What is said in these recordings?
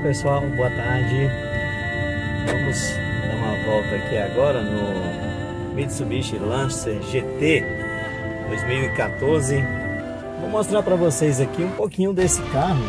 pessoal, boa tarde. Vamos dar uma volta aqui agora no Mitsubishi Lancer GT 2014. Vou mostrar para vocês aqui um pouquinho desse carro.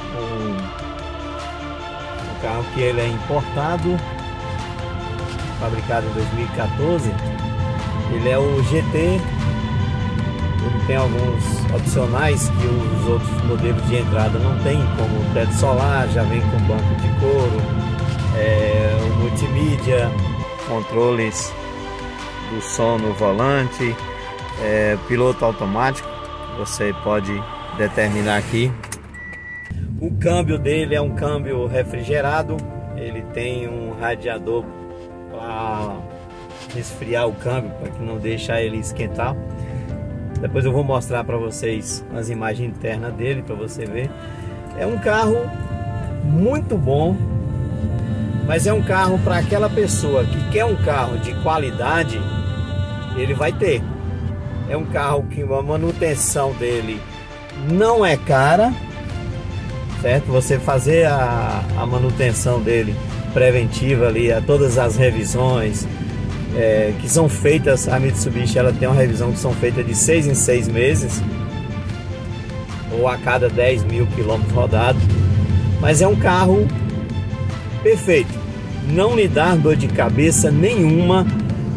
Um carro que ele é importado, fabricado em 2014. Ele é o GT. Ele tem alguns opcionais que os outros modelos de entrada não tem, como o teto solar, já vem com banco de couro, o multimídia, controles do som no volante, piloto automático, você pode determinar aqui. O câmbio dele é um câmbio refrigerado, ele tem um radiador para resfriar o câmbio, para que não deixar ele esquentar. Depois eu vou mostrar para vocês as imagens internas dele, para você ver. É um carro muito bom, mas é um carro para aquela pessoa que quer um carro de qualidade, ele vai ter. É um carro que a manutenção dele não é cara, certo? Você fazer a manutenção dele preventiva ali, a todas as revisões que são feitas, a Mitsubishi ela tem uma revisão que são feitas de 6 em 6 meses ou a cada 10 mil quilômetros rodados, mas é um carro perfeito, não lhe dá dor de cabeça nenhuma.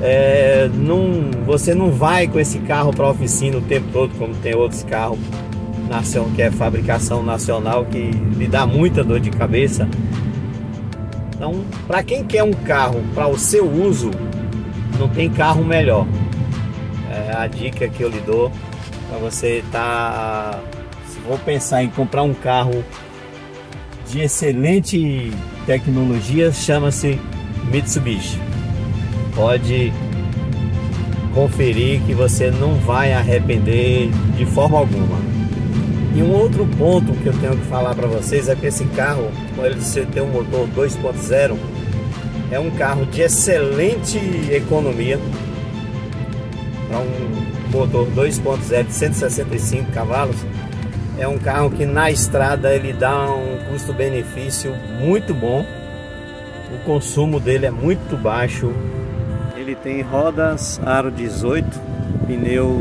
Você não vai com esse carro para a oficina o tempo todo, como tem outros carros que é fabricação nacional, que lhe dá muita dor de cabeça. Então, para quem quer um carro para o seu uso, não tem carro melhor. A dica que eu lhe dou para você se for pensar em comprar um carro de excelente tecnologia, chama-se Mitsubishi. Pode conferir que você não vai arrepender de forma alguma. E um outro ponto que eu tenho que falar para vocês é que esse carro, com ele tem um motor 2.0, é um carro de excelente economia. Para um motor 2.0 de 165 cavalos, é um carro que na estrada ele dá um custo-benefício muito bom. O consumo dele é muito baixo. Ele tem rodas aro 18, pneu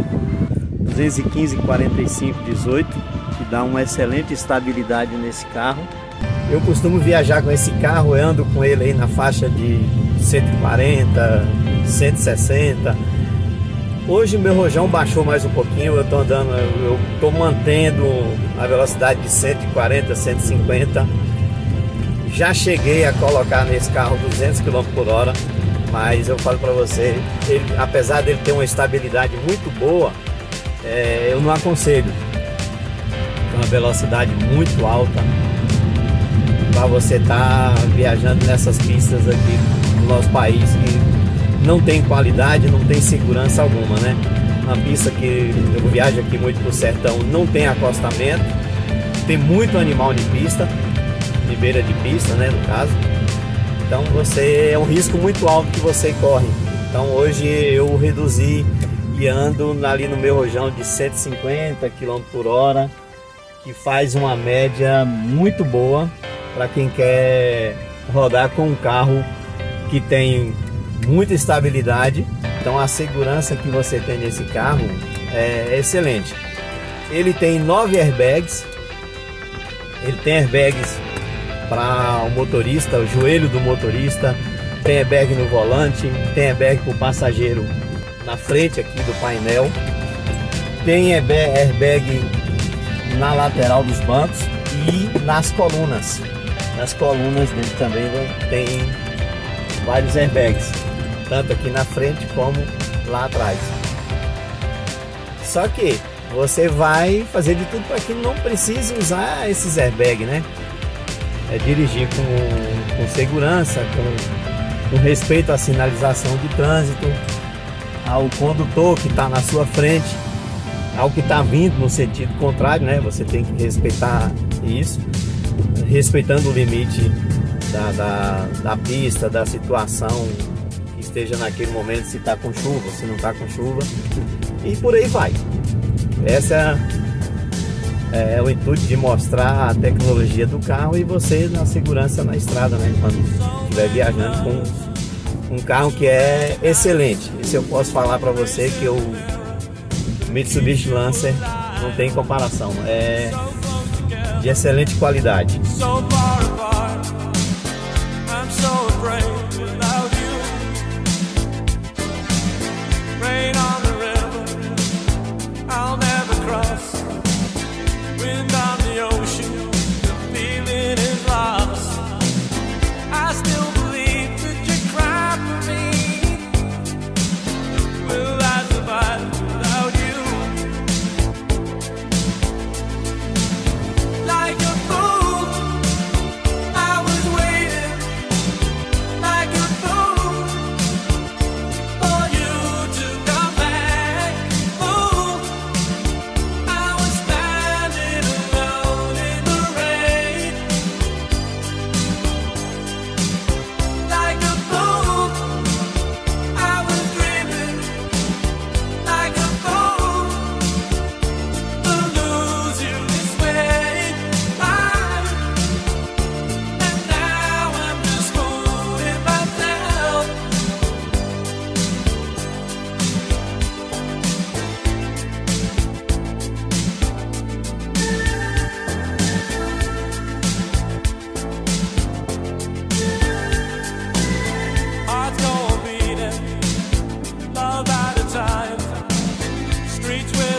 215/45/18, que dá uma excelente estabilidade nesse carro. Eu costumo viajar com esse carro, eu ando com ele aí na faixa de 140, 160. Hoje o meu rojão baixou mais um pouquinho, eu tô mantendo a velocidade de 140, 150. Já cheguei a colocar nesse carro 200 km por hora, mas eu falo para você, apesar dele ter uma estabilidade muito boa, eu não aconselho. Tem uma velocidade muito alta para você estar viajando nessas pistas aqui no nosso país, que não tem qualidade, não tem segurança alguma, né? Uma pista que eu viajo aqui muito pro sertão, não tem acostamento, tem muito animal de pista, de beira de pista, né, no caso. Então é um risco muito alto que você corre. Então hoje eu reduzi e ando ali no meu rojão de 150 km por hora, que faz uma média muito boa para quem quer rodar com um carro que tem muita estabilidade. Então a segurança que você tem nesse carro é excelente. Ele tem 9 airbags. Ele tem airbags para o motorista, o joelho do motorista. Tem airbag no volante, tem airbag para o passageiro na frente aqui do painel. Tem airbag na lateral dos bancos e nas colunas. Nas colunas dele também tem vários airbags, tanto aqui na frente como lá atrás. So que você vai fazer de tudo para que não precise usar esses airbags, né? Dirigir com segurança, com respeito à sinalização de trânsito, ao condutor que está na sua frente, ao que está vindo no sentido contrário, né? Você tem que respeitar isso, respeitando o limite da pista, da situação que esteja naquele momento, se está com chuva, se não está com chuva, e por aí vai. Essa É o intuito de mostrar a tecnologia do carro e você na segurança na estrada, né? Quando estiver viajando com um carro que é excelente. Isso eu posso falar para você que o Mitsubishi Lancer não tem comparação. É de excelente qualidade. Streets with